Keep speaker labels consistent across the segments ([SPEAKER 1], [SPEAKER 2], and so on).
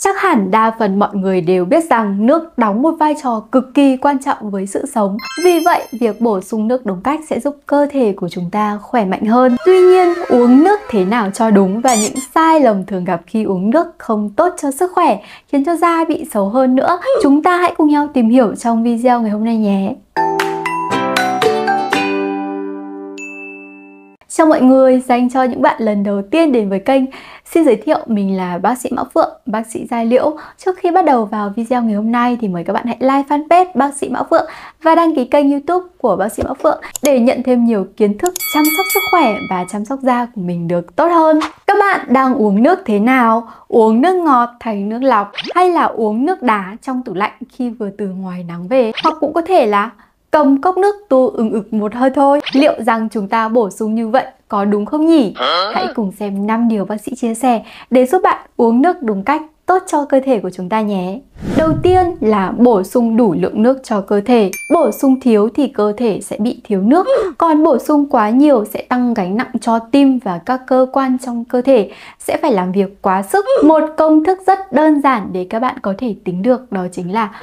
[SPEAKER 1] Chắc hẳn đa phần mọi người đều biết rằng nước đóng một vai trò cực kỳ quan trọng với sự sống. Vì vậy, việc bổ sung nước đúng cách sẽ giúp cơ thể của chúng ta khỏe mạnh hơn. Tuy nhiên, uống nước thế nào cho đúng và những sai lầm thường gặp khi uống nước không tốt cho sức khỏe, khiến cho da bị xấu hơn nữa. Chúng ta hãy cùng nhau tìm hiểu trong video ngày hôm nay nhé. Chào mọi người, dành cho những bạn lần đầu tiên đến với kênh, xin giới thiệu mình là bác sĩ Mão Phượng, bác sĩ da liễu. Trước khi bắt đầu vào video ngày hôm nay thì mời các bạn hãy like fanpage bác sĩ Mão Phượng và đăng ký kênh YouTube của bác sĩ Mão Phượng để nhận thêm nhiều kiến thức chăm sóc sức khỏe và chăm sóc da của mình được tốt hơn. Các bạn đang uống nước thế nào? Uống nước ngọt thành nước lọc hay là uống nước đá trong tủ lạnh khi vừa từ ngoài nắng về? Hoặc cũng có thể là cầm cốc nước tu ực một hơi thôi. Liệu rằng chúng ta bổ sung như vậy có đúng không nhỉ? Hãy cùng xem 5 điều bác sĩ chia sẻ để giúp bạn uống nước đúng cách, tốt cho cơ thể của chúng ta nhé. Đầu tiên là bổ sung đủ lượng nước cho cơ thể. Bổ sung thiếu thì cơ thể sẽ bị thiếu nước, còn bổ sung quá nhiều sẽ tăng gánh nặng cho tim và các cơ quan trong cơ thể sẽ phải làm việc quá sức. Một công thức rất đơn giản để các bạn có thể tính được đó chính là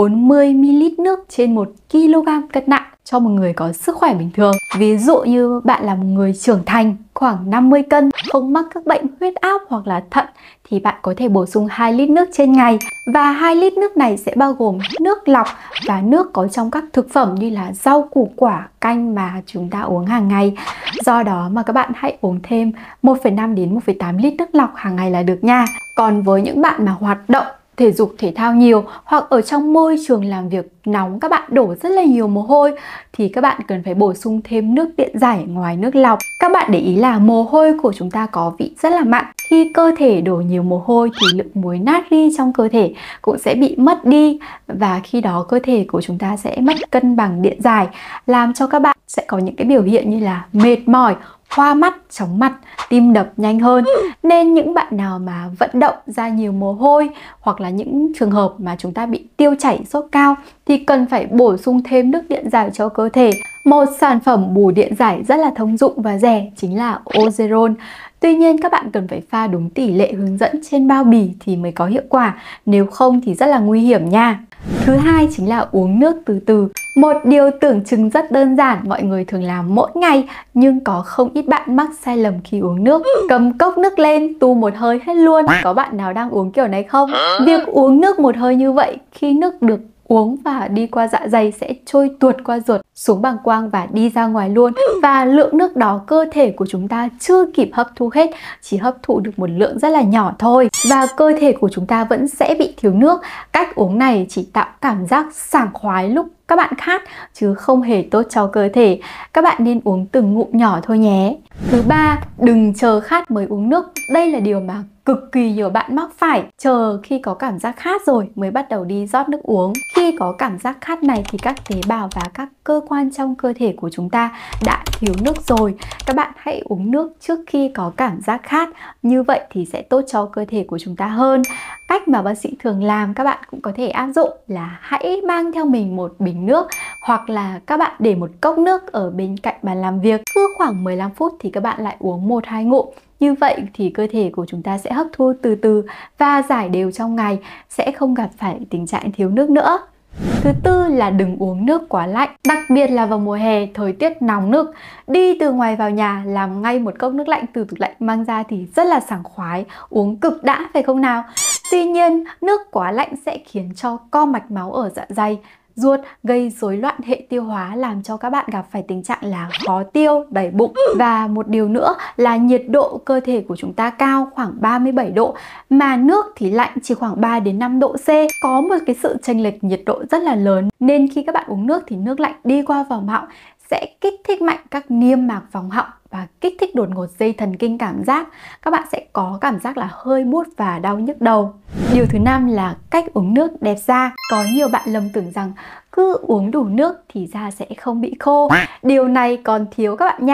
[SPEAKER 1] 40ml nước trên 1kg cân nặng cho một người có sức khỏe bình thường. Ví dụ như bạn là một người trưởng thành khoảng 50 cân, không mắc các bệnh huyết áp hoặc là thận thì bạn có thể bổ sung 2 lít nước trên ngày. Và 2 lít nước này sẽ bao gồm nước lọc và nước có trong các thực phẩm như là rau củ quả, canh mà chúng ta uống hàng ngày. Do đó mà các bạn hãy uống thêm 1,5 đến 1,8 lít nước lọc hàng ngày là được nha. Còn với những bạn mà hoạt động thể dục thể thao nhiều hoặc ở trong môi trường làm việc nóng, các bạn đổ rất là nhiều mồ hôi thì các bạn cần phải bổ sung thêm nước điện giải ngoài nước lọc. Các bạn để ý là mồ hôi của chúng ta có vị rất là mặn. Khi cơ thể đổ nhiều mồ hôi thì lượng muối natri trong cơ thể cũng sẽ bị mất đi và khi đó cơ thể của chúng ta sẽ mất cân bằng điện giải, làm cho các bạn sẽ có những cái biểu hiện như là mệt mỏi, hoa mắt, chóng mặt, tim đập nhanh hơn. Nên những bạn nào mà vận động ra nhiều mồ hôi hoặc là những trường hợp mà chúng ta bị tiêu chảy, sốt cao thì cần phải bổ sung thêm nước điện giải cho cơ thể. Một sản phẩm bù điện giải rất là thông dụng và rẻ chính là Ozeron. Tuy nhiên các bạn cần phải pha đúng tỷ lệ hướng dẫn trên bao bì thì mới có hiệu quả, nếu không thì rất là nguy hiểm nha. Thứ hai chính là uống nước từ từ. Một điều tưởng chừng rất đơn giản mọi người thường làm mỗi ngày, nhưng có không ít bạn mắc sai lầm khi uống nước. Cầm cốc nước lên tu một hơi hết luôn. Có bạn nào đang uống kiểu này không? Việc uống nước một hơi như vậy, khi nước được uống và đi qua dạ dày sẽ trôi tuột qua ruột xuống bàng quang và đi ra ngoài luôn. Và lượng nước đó cơ thể của chúng ta chưa kịp hấp thu hết, chỉ hấp thụ được một lượng rất là nhỏ thôi. Và cơ thể của chúng ta vẫn sẽ bị thiếu nước. Cách uống này chỉ tạo cảm giác sảng khoái lúc các bạn khát chứ không hề tốt cho cơ thể. Các bạn nên uống từng ngụm nhỏ thôi nhé. Thứ ba, đừng chờ khát mới uống nước. Đây là điều mà cực kỳ nhiều bạn mắc phải. Chờ khi có cảm giác khát rồi mới bắt đầu đi rót nước uống. Khi có cảm giác khát này thì các tế bào và các cơ quan trong cơ thể của chúng ta đã thiếu nước rồi. Các bạn hãy uống nước trước khi có cảm giác khát. Như vậy thì sẽ tốt cho cơ thể của chúng ta hơn. Cách mà bác sĩ thường làm các bạn cũng có thể áp dụng là hãy mang theo mình một bình nước hoặc là các bạn để một cốc nước ở bên cạnh bàn làm việc. Cứ khoảng 15 phút thì các bạn lại uống 1-2 ngụm. Như vậy thì cơ thể của chúng ta sẽ hấp thu từ từ và giải đều trong ngày, sẽ không gặp phải tình trạng thiếu nước nữa. Thứ tư là đừng uống nước quá lạnh. Đặc biệt là vào mùa hè, thời tiết nóng nực, đi từ ngoài vào nhà làm ngay một cốc nước lạnh từ tủ lạnh mang ra thì rất là sảng khoái, uống cực đã phải không nào? Tuy nhiên, nước quá lạnh sẽ khiến cho co mạch máu ở dạ dày, ruột, gây rối loạn hệ tiêu hóa, làm cho các bạn gặp phải tình trạng là khó tiêu, đầy bụng. Và một điều nữa là nhiệt độ cơ thể của chúng ta cao khoảng 37 độ mà nước thì lạnh chỉ khoảng 3 đến 5 độ C. Có một cái sự chênh lệch nhiệt độ rất là lớn nên khi các bạn uống nước thì nước lạnh đi qua vòng họng sẽ kích thích mạnh các niêm mạc vòng họng và kích thích đột ngột dây thần kinh cảm giác. Các bạn sẽ có cảm giác là hơi buốt và đau nhức đầu. Điều thứ năm là cách uống nước đẹp da. Có nhiều bạn lầm tưởng rằng cứ uống đủ nước thì da sẽ không bị khô. Điều này còn thiếu các bạn nha.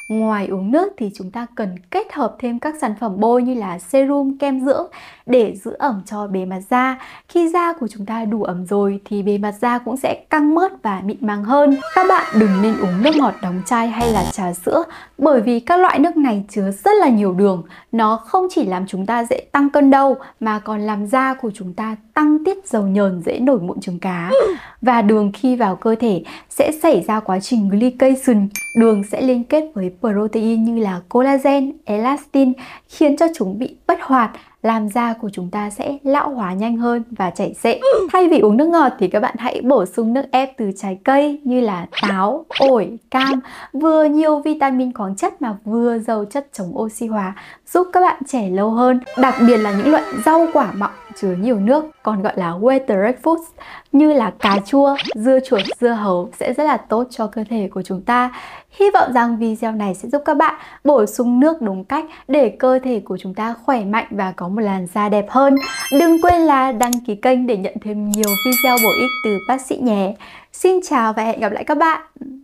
[SPEAKER 1] Ngoài uống nước thì chúng ta cần kết hợp thêm các sản phẩm bôi như là serum, kem dưỡng để giữ ẩm cho bề mặt da. Khi da của chúng ta đủ ẩm rồi thì bề mặt da cũng sẽ căng mướt và mịn màng hơn. Các bạn đừng nên uống nước ngọt đóng chai hay là trà sữa, bởi vì các loại nước này chứa rất là nhiều đường. Nó không chỉ làm chúng ta dễ tăng cân đâu, mà còn làm da của chúng ta tăng tiết dầu nhờn, dễ nổi mụn trứng cá. Và đường khi vào cơ thể sẽ xảy ra quá trình glycation. Đường sẽ liên kết với protein như là collagen, elastin, khiến cho chúng bị bất hoạt, làm da của chúng ta sẽ lão hóa nhanh hơn và chảy xệ. Thay vì uống nước ngọt thì các bạn hãy bổ sung nước ép từ trái cây như là táo, ổi, cam, vừa nhiều vitamin khoáng chất mà vừa giàu chất chống oxy hóa, giúp các bạn trẻ lâu hơn. Đặc biệt là những loại rau quả mọng chứa nhiều nước, còn gọi là water foods như là cà chua, dưa chuột, dưa hấu sẽ rất là tốt cho cơ thể của chúng ta. Hy vọng rằng video này sẽ giúp các bạn bổ sung nước đúng cách để cơ thể của chúng ta khỏe mạnh và có một làn da đẹp hơn. Đừng quên là đăng ký kênh để nhận thêm nhiều video bổ ích từ bác sĩ nhé. Xin chào và hẹn gặp lại các bạn.